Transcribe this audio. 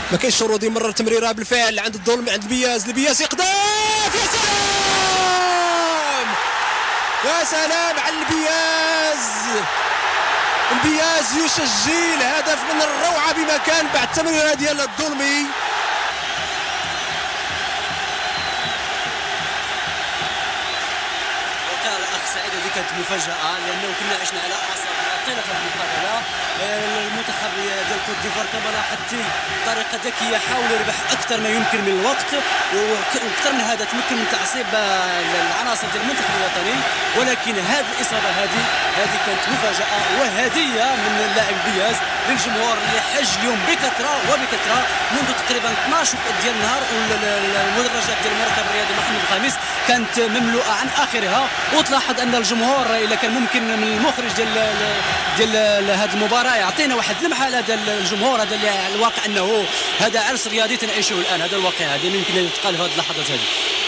ما كاينش شروط، يمرر تمريره بالفعل عند الظلم عند البياز يقدر يا سلام يا سلام على البياز يسجل هدف من الروعه بمكان بعد التمريره ديال الظلمي. وقال الاخ سعيد هذه كانت مفاجاه لانه كنا عشنا على اعصاب طيله المقابله. المنتخب ديال كوت ديفوار كما لاحظتي بطريقه ذكيه حاول يربح اكثر ما يمكن من الوقت، واكثر من هذا تمكن من تعصيب العناصر ديال المنتخب الوطني، ولكن هذه الاصابه هذه كانت مفاجاه وهديه من اللاعب بياز للجمهور اللي حج اليوم بكثره منذ تقريبا 12 ديال النهار. والمدرجات ديال المركب الرياضي محمد الخامس كانت مملوءه عن اخرها، وتلاحظ ان الجمهور اذا كان ممكن من المخرج ديال هذه المباراه يعطينا واحد لمحه على هذا الجمهور. هذا الواقع انه هذا عرس رياضي تنعيشه الان، هذا الواقع هذا يمكن ان يتقال في هذه اللحظات هذه.